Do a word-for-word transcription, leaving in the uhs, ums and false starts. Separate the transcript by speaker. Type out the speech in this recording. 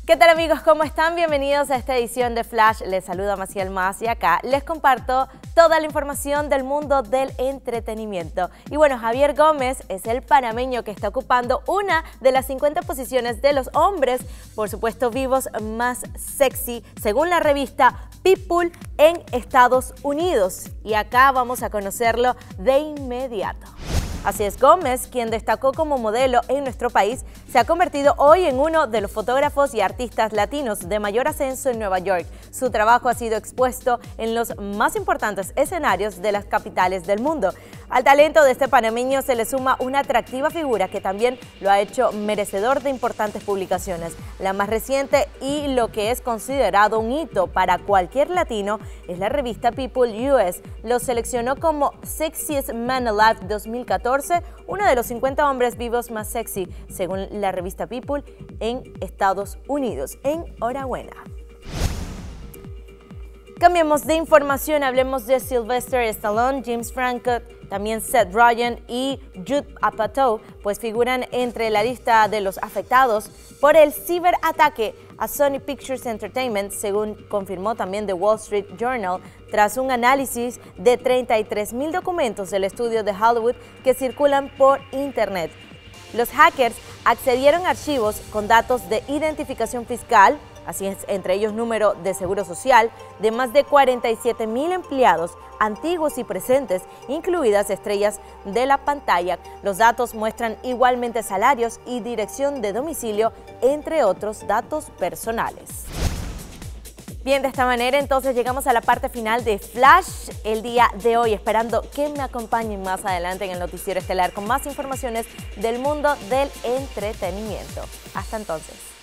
Speaker 1: ¿Qué tal amigos? ¿Cómo están? Bienvenidos a esta edición de Flash. Les saluda Maciel Mas y acá les comparto toda la información del mundo del entretenimiento. Y bueno, Javier Gómez es el panameño que está ocupando una de las cincuenta posiciones de los hombres, por supuesto, vivos más sexy, según la revista People en Estados Unidos. Y acá vamos a conocerlo de inmediato. Así es, Gómez, quien destacó como modelo en nuestro país, se ha convertido hoy en uno de los fotógrafos y artistas latinos de mayor ascenso en Nueva York. Su trabajo ha sido expuesto en los más importantes escenarios de las capitales del mundo. Al talento de este panameño se le suma una atractiva figura que también lo ha hecho merecedor de importantes publicaciones. La más reciente y lo que es considerado un hito para cualquier latino es la revista People U S. Lo seleccionó como Sexiest Man Alive dos mil catorce, uno de los cincuenta hombres vivos más sexy, según la revista People en Estados Unidos. Enhorabuena. Cambiemos de información, hablemos de Sylvester Stallone, James Franco, también Seth Rogen y Judd Apatow, pues figuran entre la lista de los afectados por el ciberataque a Sony Pictures Entertainment, según confirmó también The Wall Street Journal, tras un análisis de treinta y tres mil documentos del estudio de Hollywood que circulan por Internet. Los hackers accedieron a archivos con datos de identificación fiscal, así es, entre ellos número de seguro social, de más de cuarenta y siete mil empleados antiguos y presentes, incluidas estrellas de la pantalla. Los datos muestran igualmente salarios y dirección de domicilio, entre otros datos personales. Bien, de esta manera entonces llegamos a la parte final de Flash el día de hoy, esperando que me acompañen más adelante en el noticiero estelar con más informaciones del mundo del entretenimiento. Hasta entonces.